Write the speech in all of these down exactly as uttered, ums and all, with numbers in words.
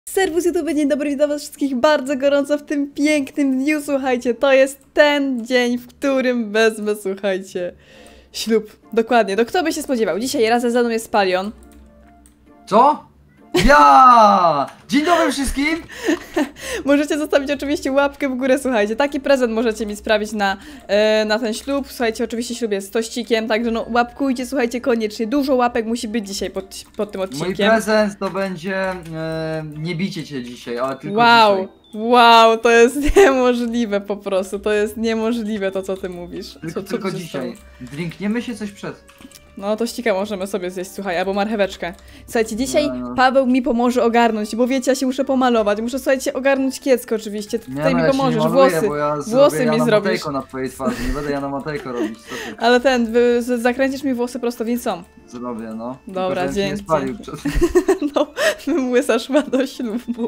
Serwus YouTube, dzień dobry, witam was wszystkich bardzo gorąco w tym pięknym dniu, słuchajcie, to jest ten dzień, w którym wezmę, słuchajcie, ślub. Dokładnie, to kto by się spodziewał? Dzisiaj razem ze mną jest Palion. Co? Ja! Dzień dobry wszystkim! Możecie zostawić oczywiście łapkę w górę, słuchajcie, taki prezent możecie mi sprawić na, e, na ten ślub. Słuchajcie, oczywiście ślub jest z tościkiem, także no łapkujcie, słuchajcie, koniecznie, dużo łapek musi być dzisiaj pod, pod tym odcinkiem. Mój prezent to będzie, e, nie bicie cię dzisiaj, ale tylko Wow, dzisiaj. wow, to jest niemożliwe po prostu, to jest niemożliwe to, co ty mówisz. Tylko, co, co tylko się dzisiaj. stało? Drinkniemy się coś przed. No tościka możemy sobie zjeść, słuchaj, albo marcheweczkę. Słuchajcie, dzisiaj No, no. Paweł mi pomoże ogarnąć, bo wiecie, ja się muszę pomalować. Muszę, słuchajcie, ogarnąć kiecko oczywiście. Ty tutaj no, mi ja się pomożesz, nie maluję, włosy. bo ja włosy zrobię mi Jana zrobisz. Matejko na twojej twarzy, nie będę Jana Matejko robić, co ty? Ale ten, wy, z- zakręcisz mi włosy prostownicą. Zrobię, no. Dobra, Tylko, żebym się dzięki. nie spalił przed... No, bym łysa szła do ślubu.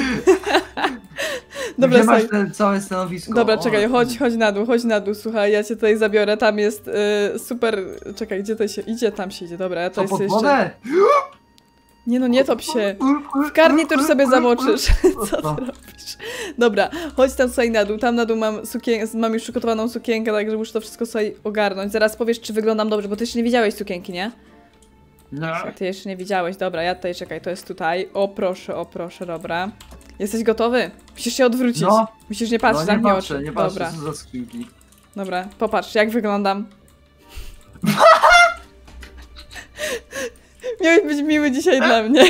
Dobra, Gdzie masz słuchaj. te całe stanowisko? Dobra, O, czekaj, chodź, mm. chodź na dół, chodź na dół, słuchaj, ja cię tutaj zabiorę, tam jest y, super, czekaj, gdzie to się idzie, tam się idzie, dobra, ja Co, tutaj pod sobie wodę? jeszcze... Nie no, nie top się, w garnitur sobie zamoczysz, co ty robisz? Dobra, chodź tam słuchaj na dół, tam na dół mam sukien... mam już przygotowaną sukienkę, także muszę to wszystko sobie ogarnąć, zaraz powiesz, czy wyglądam dobrze, bo ty jeszcze nie widziałeś sukienki, nie? No. Ty jeszcze nie widziałeś, dobra, ja tutaj, czekaj, to jest tutaj, o proszę, o proszę, dobra. Jesteś gotowy? Musisz się odwrócić, No. musisz nie patrzeć, No nie zamknij patrzę, oczy, nie patrzę, dobra. co za skrzynki. Dobra, popatrz, jak wyglądam. Miałeś być miły dzisiaj dla mnie.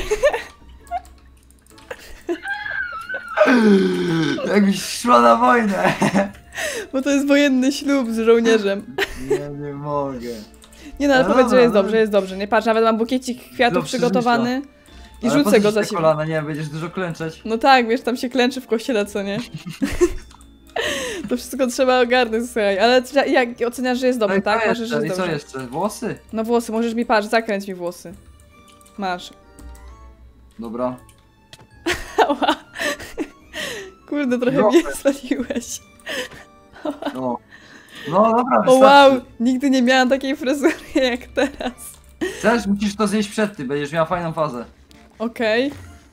Jakbyś szła na wojnę. Bo to jest wojenny ślub z żołnierzem. Nie, nie mogę. Nie no, ale No powiedz, dobra, że jest no. dobrze, jest dobrze. Nie patrz, nawet mam bukiecik kwiatów Dobrze, przygotowany. I Ale po rzucę co go ci za te siebie. kolana, nie, będziesz dużo klęczeć. No tak, wiesz, tam się klęczy w kościele, co nie? To wszystko trzeba ogarnąć, słuchaj. Ale trze- jak oceniasz, że jest dobrze, No i tak? co Możesz, jeszcze? że I jest co dobrze. jeszcze? Włosy? No włosy, możesz mi, patrz, zakręć mi włosy. Masz. Dobra. Ała. Kurde, trochę No. mnie spaliłeś. No. No dobra, O wystarczy. wow, nigdy nie miałam takiej fryzury jak teraz. Chcesz? Musisz to zjeść przed tym, będziesz miała fajną fazę. Okej.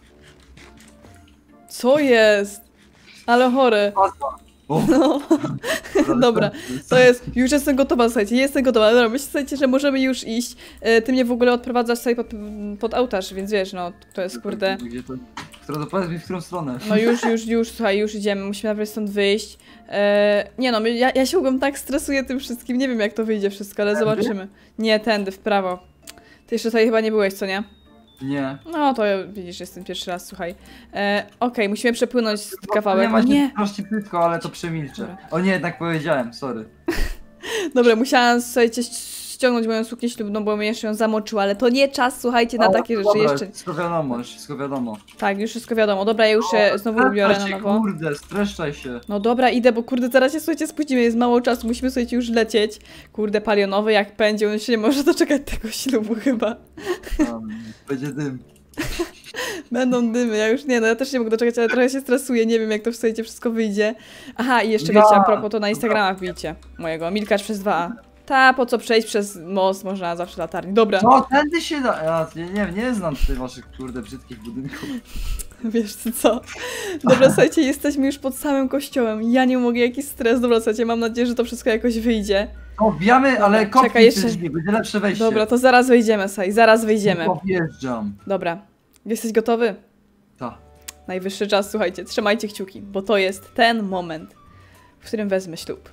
Co jest? Ale chore. O, No. Dobra, wystarczy. to jest, już jestem gotowa, słuchajcie, jestem gotowa. Dobra, myślę, słuchajcie, że możemy już iść. E, Ty mnie w ogóle odprowadzasz sobie pod, pod ołtarz, więc wiesz, no, to jest kurde. Gdzie to? Która to powiedz mi, w którą stronę? No już, już, już, słuchaj, już idziemy, musimy naprawdę stąd wyjść. E, nie no, my- ja, ja się ogólnie tak stresuję tym wszystkim, nie wiem jak to wyjdzie wszystko, ale Tędy? zobaczymy. Nie, tędy, w prawo. Ty jeszcze tutaj chyba nie byłeś, co nie? Nie. No to widzisz, jestem pierwszy raz, słuchaj. E, Okej, musimy przepłynąć Nie kawałek. ma Nie! prości płytko, ale to przemilczę. Dobra. O nie, jednak powiedziałem, sorry. Dobra, musiałam, słuchajcie, ściągnąć moją suknię ślubną, bo mnie jeszcze ją zamoczyła, ale to nie czas, słuchajcie, na Ale takie rzeczy dobra, jeszcze. Wszystko wiadomo, już wszystko wiadomo. Tak, już wszystko wiadomo. Dobra, ja już się znowu ubiorę na Streszczaj się, nowo. kurde, streszczaj się. No dobra, idę, bo kurde, zaraz się, słuchajcie, spóźnimy, jest mało czasu, musimy, słuchajcie, już lecieć. Kurde, palionowy jak pędzi, on się nie może doczekać tego ślubu chyba. Tam, będzie dym. Będą dymy, ja już nie, no ja też nie mogę doczekać, ale trochę się stresuję, nie wiem jak to, słuchajcie, wszystko wyjdzie. Aha, i jeszcze Ja. wiecie, a propos, to na Instagrama wbijcie mojego, Milkacz przez dwa A. Ta, po co przejść przez most, można zawsze latarni. Dobra, Co, tędy się da... Ja nie, nie, nie znam tych waszych, kurde, brzydkich budynków. wiesz ty co? Dobra, słuchajcie, jesteśmy już pod samym kościołem, ja nie mogę, jaki stres. Dobra, słuchajcie, mam nadzieję, że to wszystko jakoś wyjdzie. No, wbijamy, ale Czekaj, kopnij jeszcze- te drzwi, będzie lepsze wejście. Dobra, to zaraz wejdziemy, słuchaj, zaraz wejdziemy. Objeżdżam. Dobra, jesteś gotowy? Ta. Najwyższy czas, słuchajcie, trzymajcie kciuki, bo to jest ten moment, w którym wezmę ślub.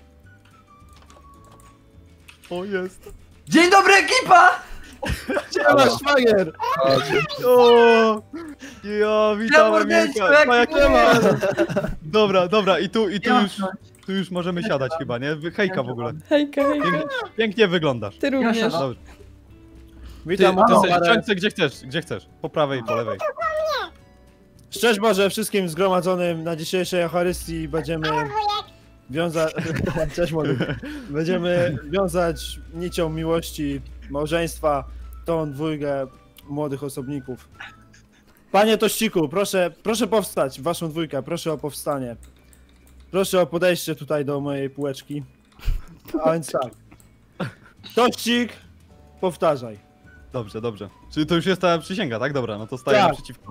O, jest. Dzień dobry, ekipa! Siema, szwagier! O, ja witam, mordeczko, Emilka. jak Twoja ty kiema. mówisz? Dobra, dobra, i tu, i tu Ja- już, tu już możemy siadać chyba, nie? Wy- Hejka w ogóle. Hejka, hejka, Pięknie, pięknie wyglądasz. ty również. siadam. Dobrze. Ty, Witam, ty witam se- parę. siądź se gdzie chcesz, gdzie chcesz. Po prawej i po lewej. Szczęść Boże wszystkim zgromadzonym na dzisiejszej Eucharystii będziemy wiązać... Cześć młody. Będziemy wiązać nicią miłości małżeństwa tą dwójkę młodych osobników. Panie Tościku, proszę, proszę powstać, waszą dwójkę, proszę o powstanie. Proszę o podejście tutaj do mojej półeczki. A więc tak. Tościk, powtarzaj. Dobrze, dobrze. Czyli to już jest ta przysięga, tak? Dobra, no to staję Tak. naprzeciwko.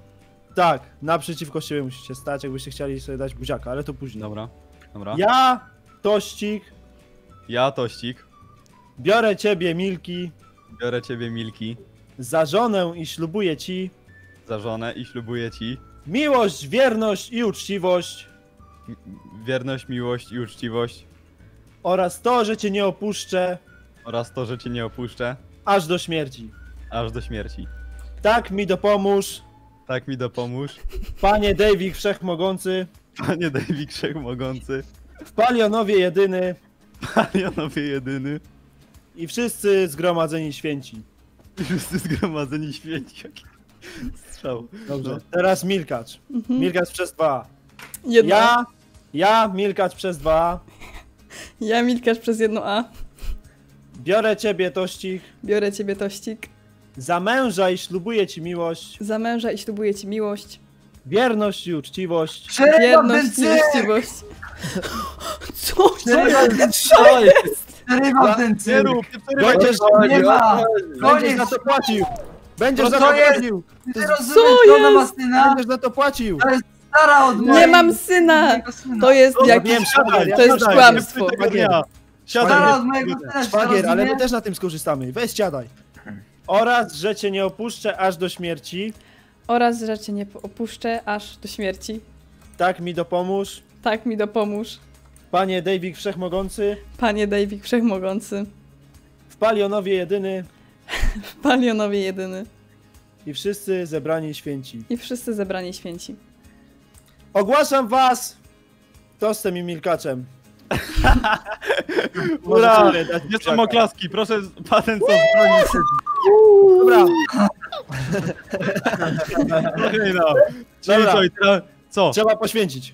Tak, naprzeciwko siebie musicie stać, jakbyście chcieli sobie dać buziaka, ale to później. Dobra, dobra. Ja, Tościk, Ja, Tościk, biorę ciebie, Milki, biorę ciebie, Milki, za żonę i ślubuję ci za żonę i ślubuję ci miłość, wierność i uczciwość m- wierność, miłość i uczciwość oraz to, że cię nie opuszczę oraz to, że cię nie opuszczę aż do śmierci. aż do śmierci. Tak mi dopomóż, Tak mi dopomóż, Panie Davik Wszechmogący, Panie David Wszechmogący, w Palionowie jedyny Palionowie jedyny i wszyscy zgromadzeni święci. i wszyscy zgromadzeni święci. Jaki strzał. Dobrze. No. Teraz Milkacz. Mhm. Milkacz przez dwa. Jedno. Ja, ja, Milkacz przez dwa. Ja Milkasz przez jedno A. Biorę ciebie, Tościk, Biorę ciebie, Tościk. za męża i ślubuję ci miłość, Za męża i ślubuję ci miłość. wierność i uczciwość. Przerywa Wierność ten i cyk! uczciwość. Co? Przerywa ten cyk! Co jest? Przerywa ten Nie cyk! rób, nie przerywaj. Będziesz, Nie ma! będziesz Koniec! za to płacił! Będziesz No za to to jest- płacił! Ty Co rozumiesz, że ona ma jest? syna? Będziesz za to płacił! Stara od Nie mojej- mam syna! mojego syna. To jest Dobra, jakiś... wiem, siadaj, To jest siadaj, kłamstwo. Nie tego dnia. Stara Siadaj. od mojego syna, Szwagier, ale my rozumiesz? też na tym skorzystamy. Weź siadaj. Oraz, że cię nie opuszczę aż do śmierci. Oraz, że cię nie opuszczę aż do śmierci. Tak mi dopomóż. Tak mi dopomóż. Panie Davik Wszechmogący. Panie David Wszechmogący. W Palionowie jedyny. W Palionowie jedyny. I wszyscy zebrani święci. I wszyscy zebrani święci. Ogłaszam was tostem i milkaczem. Ura! Możecie dać Nie są buziaka. oklaski, proszę patent co zbroni. Dobra, Okej, no. Czyli Dobra. co, i teraz, co? trzeba poświęcić.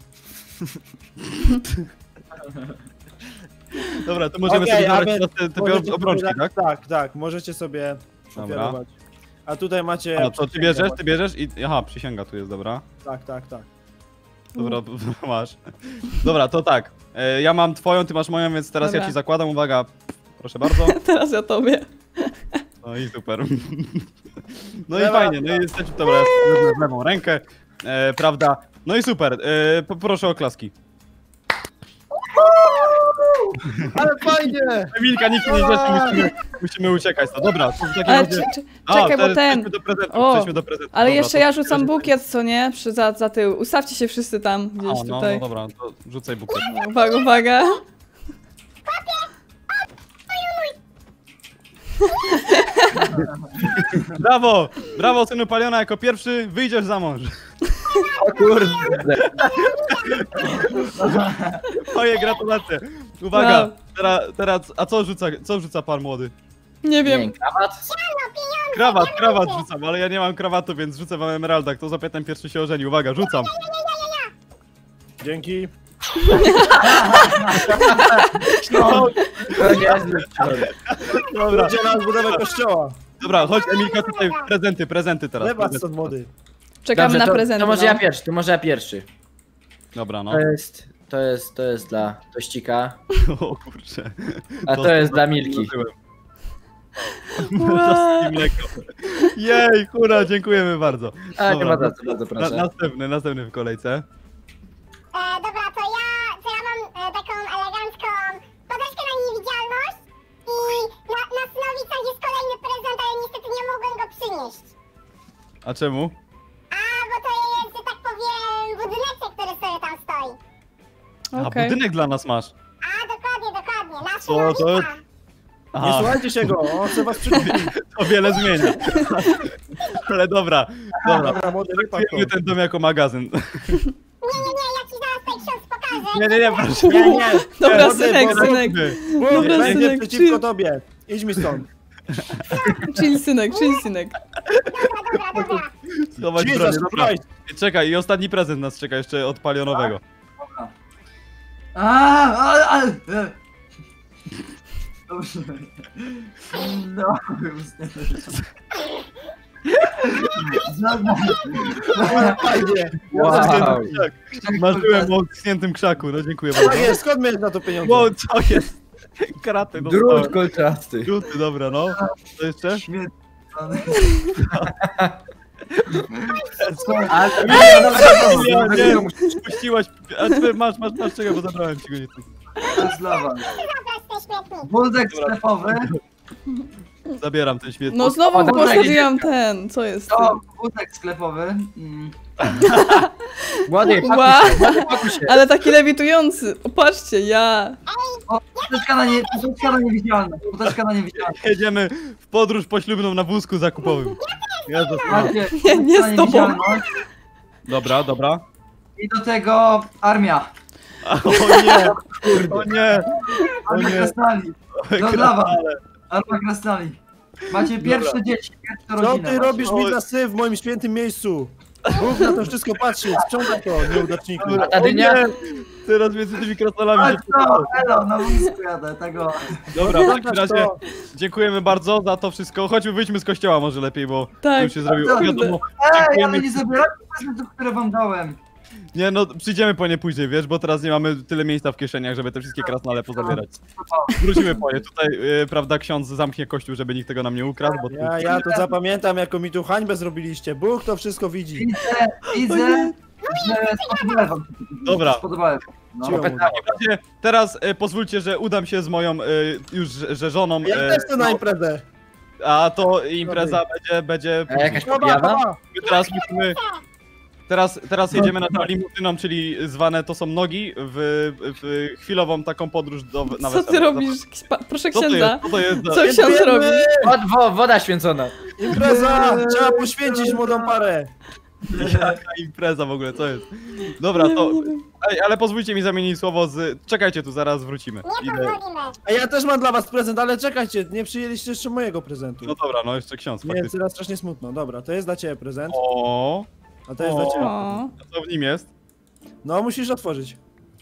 Dobra, to możemy Okej, sobie a zabrać wy- teraz te, te możecie obrączki, sobie- tak? Tak, tak, możecie sobie Dobra. ofiarować. A tutaj macie... A, to ty bierzesz, ty bierzesz i... Aha, przysięga tu jest, dobra. Tak, tak, tak. Dobra, masz. Dobra, to tak. E, ja mam twoją, ty masz moją, więc teraz Dobra. ja ci zakładam, uwaga. Proszę bardzo. Teraz ja tobie. No i super. No i Lewa. fajnie, no i jesteś, dobra, ja wezmę w lewą rękę, e, prawda. No i super, e, poproszę o klaski. Ale fajnie! Emilka, nikt nie rzeczy, musimy, musimy uciekać. No dobra, to w takim Ale razie... czy, czy, A, czekaj, bo teraz ten... przejdźmy do prezentu, O, przejdźmy do prezentu. Ale Dobra, jeszcze to- ja rzucam bukiet, co nie? Przy, za, za tył. Ustawcie się wszyscy tam, gdzieś A, no, tutaj. no dobra, to rzucaj bukiet. Uwaga, uwaga. Brawo! Brawo, synu Paliona, jako pierwszy wyjdziesz za mąż. O kurde. Moje gratulacje. Uwaga, Wow. teraz, teraz, a co rzuca, co rzuca pan młody? Nie wiem. Nie, krawat? Krawat, krawat rzucam, ale ja nie mam krawatu, więc rzucę wam emeralda. Kto za ten pierwszy się ożeni? Uwaga, rzucam. Dzięki. No, To niezły człowiek. dobra, Będzie na budowę kościoła. dobra, chodź Emilka, tutaj prezenty, prezenty teraz. Lewa prezenty. stąd młody. Czekamy Dobrze, na to, prezent. to może ja pierwszy, to może ja pierwszy. Dobra, no. To jest, to jest, to jest dla Tościka, O kurczę. a to jest dla Milki. Wow. Jej, hura, dziękujemy bardzo. A, nie Dobra, ma za co, bardzo Na, proszę. następny, następny w kolejce. E, dobra, to ja, to ja mam e, taką elegancką podeszkę na niewidzialność i na, na Snowicach jest kolejny prezent, ale niestety nie mogłem go przynieść. A czemu? A, bo to jest, że tak powiem, budyneczek, który sobie tam stoi. A Okej. budynek dla nas masz. A, dokładnie, dokładnie, na Co, to- Snowicach. Nie Aha, słuchajcie się go, on chce was przykupić. to wiele zmienia. Ale dobra, dobra. Dobra, młody, wypadł to. Traktujemy ten dom jako magazyn. Nie, nie, nie, ja ci zaraz ten ksiądz pokażę. Nie, nie, nie, proszę. Nie, nie. Dobra, Młody, synek, młody, synek. młody, Dobra, będzie synek, przeciwko chill. tobie. Idź mi stąd. Chill, synek, chill, synek. Dobra, dobra, dobra. Schować broń, Jesus dobra. Christ. I czekaj, i ostatni prezent nas czeka jeszcze od palionowego. A, ale, ale... e. Dobrze. No, Fajnie. Wow. Krzak. Marzyłem o schniętym krzaku, no dziękuję Tak bardzo. jest, skąd miałeś na to pieniądze? Wow, co jest? Kraty, no Drut kolczasty. Druty, dobra, no. Co jeszcze? Śmietny. A, Nie, nie, puściłaś, a ty masz, masz, masz czego, bo zabrałem ci go nie tu. To jest dla was. Zabrać ten śmietnik. Buldek sklepowy. Zabieram ten śmietnik. No znowu O, dobra, postawiłam ten, co jest? To buldek sklepowy. Mm. młody, pakuj Wow. się, młody, pakuj się. Ale taki lewitujący. O, patrzcie, ja. O, poteczka na, nie, poteczka na niewidzialność. Poteczka na niewidzialność. Jedziemy w podróż poślubną na wózku zakupowym. Ja zostałem. Macie Nie, nie poteczka na z tobą. niewidzialność. Dobra, dobra. I do tego armia. A, o nie, o nie, o Armia nie. krasnali. To dla was. Armia krasnali. Macie pierwsze dzieci, pierwsze Co rodziny. ty macie. robisz mi na syf w moim świętym miejscu? Mów na to wszystko patrzeć, sprzątaj to, nieudaczniku. A ta dynia? O nie, teraz między tymi krasnolami Chodź się to, elo, na wózku jadę, tego. Dobra, w takim Zobacz razie to. dziękujemy bardzo za to wszystko. Chodźmy, wyjdźmy z kościoła może lepiej, bo Tak. już się zrobiło. Dobrze. Wiadomo, Ej, ale dziękujemy. nie zabierajcie prezentów, które wam dałem. Nie no, przyjdziemy po nie później, wiesz, bo teraz nie mamy tyle miejsca w kieszeniach, żeby te wszystkie krasnale pozabierać. Wrócimy po nie. Tutaj, yy, prawda, ksiądz zamknie kościół, żeby nikt tego nam nie ukradł, bo tu... Ja, ja to zapamiętam, jaką mi tu hańbę zrobiliście. Bóg to wszystko widzi. Widzę, widzę, że spodobałem wam. Dobra. Spodobałem. No. Cicho. W takim razie teraz e, pozwólcie, że udam się z moją e, już że że żoną. Ja e, też chcę na no, imprezę. a to impreza będzie, będzie. A jakaś Dobra, podjawa? dobra. My teraz musimy. Teraz, teraz jedziemy na tą limuzyną, czyli zwane to są nogi, w, w chwilową taką podróż do, na Co ty wesele. robisz? Kspa- Proszę Co to księdza. jest? Co to jest za... Co ksiądz Dziękujemy. robi? Wod, wo, woda święcona. Impreza! Trzeba poświęcić młodą parę. Jaka impreza w ogóle, co jest? Dobra, to... Ej, ale pozwólcie mi zamienić słowo z... Czekajcie tu, zaraz wrócimy. Nie Idę... pozwolimy. A ja też mam dla was prezent, ale czekajcie, nie przyjęliście jeszcze mojego prezentu. No dobra, no jeszcze ksiądz, Nie, faktycznie. teraz strasznie smutno. Dobra, to jest dla ciebie prezent, O, a to jest O. dla ciebie. O, a co w nim jest? No, musisz otworzyć.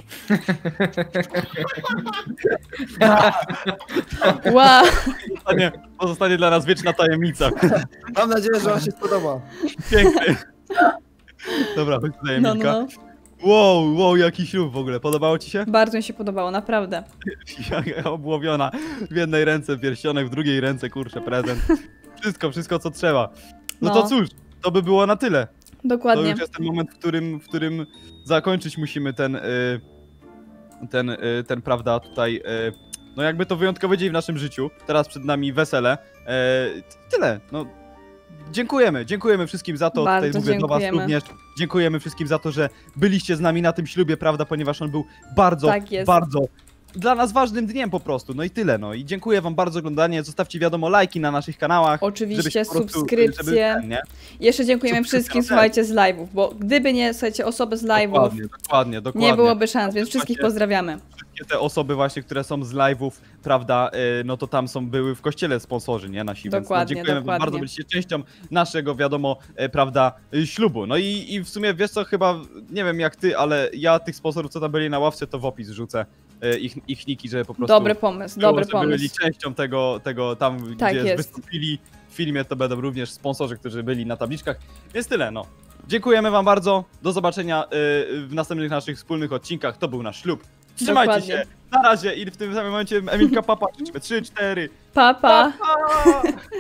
wow. Pozostanie, pozostanie dla nas wieczna tajemnica. Mam nadzieję, że wam się spodoba. Piękny. Dobra, chodź tutaj, No, Emilka. no, no. Wow, wow, jaki ślub w ogóle. Podobało ci się? Bardzo mi się podobało, naprawdę. Jaka obłowiona. W jednej ręce pierścionek, w drugiej ręce, kurczę, prezent. Wszystko, wszystko co trzeba. No, No. to cóż, to by było na tyle. To Dokładnie. już jest ten moment, w którym, w którym zakończyć musimy ten, y, ten, y, ten, prawda, tutaj, y, no jakby to wyjątkowy dzień w naszym życiu. Teraz przed nami wesele. Y, tyle, no. Dziękujemy, dziękujemy wszystkim za to, Bardzo tutaj mówię do was dziękujemy. również. Dziękujemy wszystkim za to, że byliście z nami na tym ślubie, prawda, ponieważ on był bardzo, Tak jest. bardzo dla nas ważnym dniem po prostu. No i tyle, no i dziękuję wam bardzo za oglądanie. Zostawcie wiadomo lajki na naszych kanałach. Oczywiście, żebyście po prostu- subskrypcje. Żeby, ten, nie? Jeszcze dziękujemy Subskrypcja, wszystkim, tak. słuchajcie, z live'ów, bo gdyby nie, słuchajcie, osoby z live'ów, Dokładnie, dokładnie, dokładnie. nie byłoby szans, więc wszystkich Słuchajcie, pozdrawiamy. Wszystkie te osoby właśnie, które są z live'ów, prawda, y, no to tam są, były w kościele sponsorzy, nie, nasi, więc no, Dokładnie, dziękujemy wam dokładnie. bardzo, byliście częścią naszego, wiadomo, y, prawda, y, ślubu. No i, i w sumie, wiesz co, chyba, nie wiem jak ty, ale ja tych sponsorów, co tam byli na ławce, to w opis rzucę y, ich, ich niki, żeby po prostu... Dobry pomysł, było, dobry żeby byli pomysł. częścią tego, tego tam, Tak gdzie jest. wystąpili w filmie, to będą również sponsorzy, którzy byli na tabliczkach, więc tyle, no. Dziękujemy wam bardzo, do zobaczenia y, w następnych naszych wspólnych odcinkach, to był nasz ślub. Trzymajcie Dokładnie. się, na razie i w tym samym momencie Emilka papa, trzy, cztery. Pa, pa. Pa!